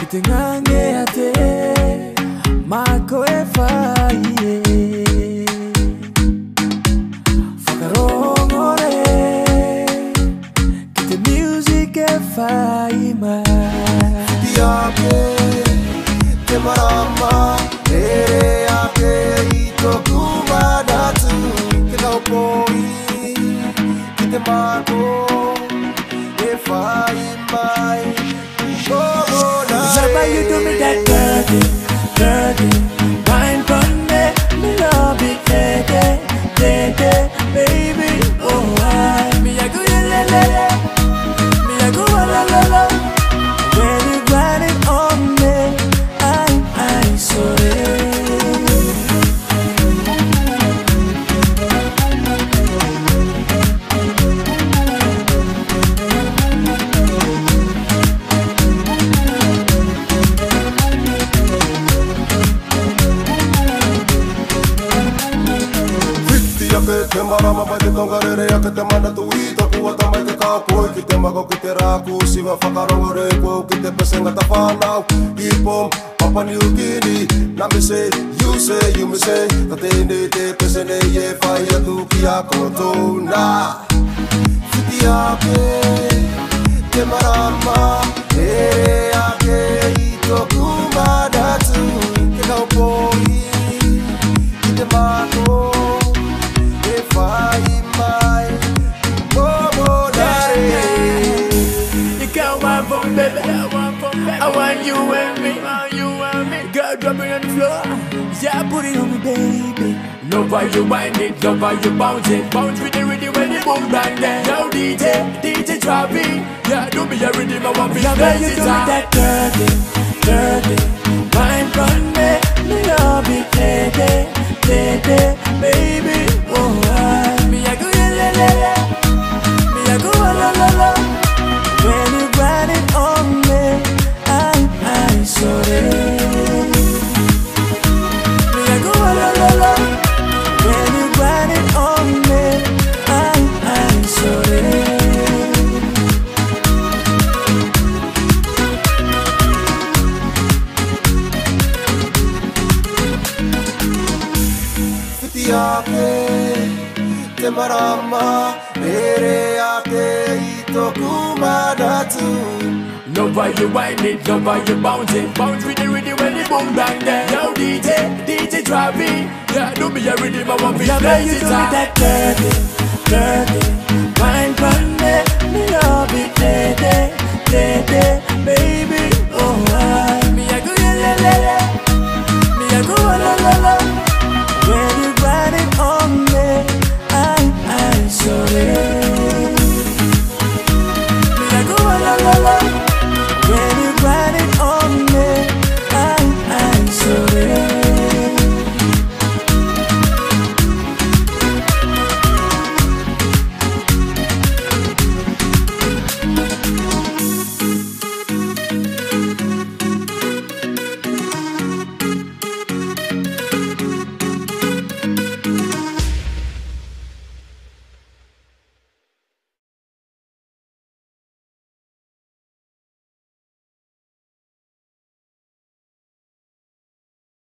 Kitengange ate Mako efaye Fakarongore Kite music efaye ma Diake Te marama Ere ake Itokuba datu Kite kaupoi Kite mako Efaye mai Remember you do me that dirty, dirty wine from me love it, day, baby, oh I me I go la la la, me I go la la la. When you grind it on me, I sorry. Te marama mai te tongarere a ke te mana tu I toku ata mai te kāpoi ki te mako ki te rāku siwa whakarongore ko ki te pesenga ta whanau I pom Papua New Guinea na me say you me say ta tēnei te pesene e whai atu ki a kotou nā Whiti ake te marama e ake I toku madatu ke kaupoi ki te mako I want you and me, girl, drop it on the floor. Yeah, put it on me, baby. Love how you wind it, love how you bounce it. Bounce with the rhythm when the boom bang there. Now DJ Travy, yeah, do me a rhythm, I want me to dance it. You do me that dirty, wine from me love it, day, baby, oh I me I go la la la, me I go la la la. When you grind it on me, I sorry. Me I go la la la. When you grind it on me, I sorry. Whiti ake te marama ere ake Itoku madatu Love how you wind it, love how you bounce it. Bounce with the rhythm when the boom bang there. Now DJ Travy, yeah, do me a rhythm, I want me to dance it. You do me that dirty, wine from me love it, day, baby.